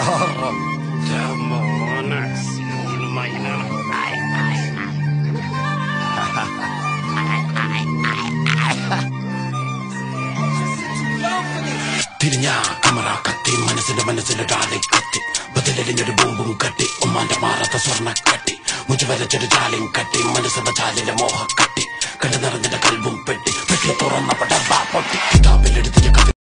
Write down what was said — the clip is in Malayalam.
തിരിഞ്ഞ കമറ കത്തി മനസ്സിന്റെ ഡാലി കത്തി ബദലിഞ്ഞൊരു ബോംബും കട്ടി ഉമ്മാന്റെ മാറാത്ത സ്വർണ്ണ കട്ടി മുജ വരച്ചൊരു ജാലിയും കട്ടി മനസ്സിന്റെ ചാലിലെ മോഹ കട്ടി കണ്ടു നിറഞ്ഞിന്റെ കൽവും പെട്ടി പെട്ടി തുറന്നപ്പെട്ട പൊട്ടി കിതാബിലെടുത്തിയ